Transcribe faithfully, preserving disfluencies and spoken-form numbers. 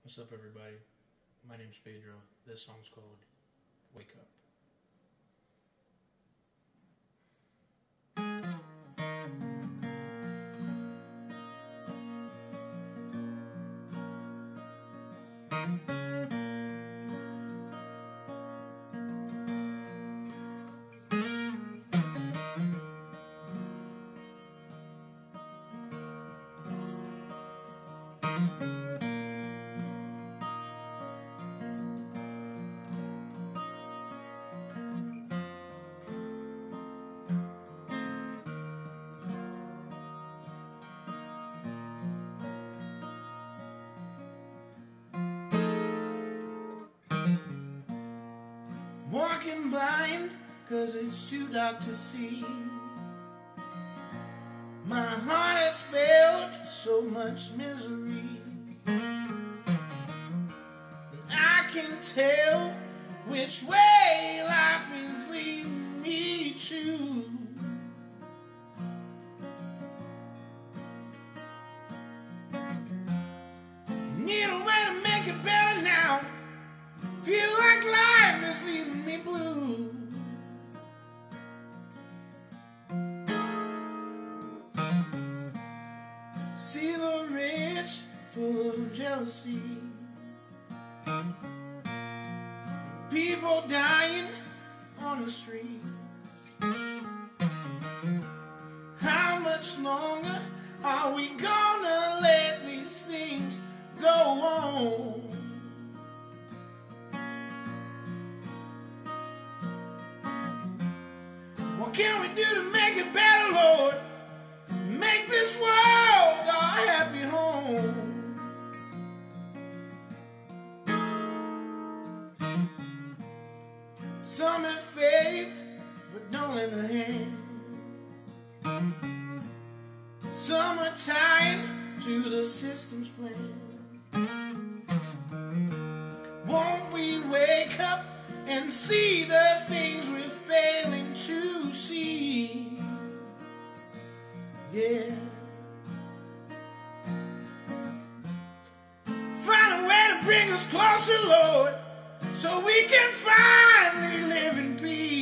What's up, everybody? My name's Pedro. This song's called Wake Up. Walking blind, cause it's too dark to see. My heart has felt so much misery that I can tell which way life is leading me to. Need a way to make it better now. Feel like life is leaving me blue. See the rich full of jealousy, people dying on the street. How much longer are we gonna let these things go on? What can we do to make it better, Lord? Make this world our happy home. Some have faith, but don't lend a hand. Some are tied to the system's plan. Won't we wake up and see the things we're failing to see? Yeah. Find a way to bring us closer, Lord, so we can finally live in peace.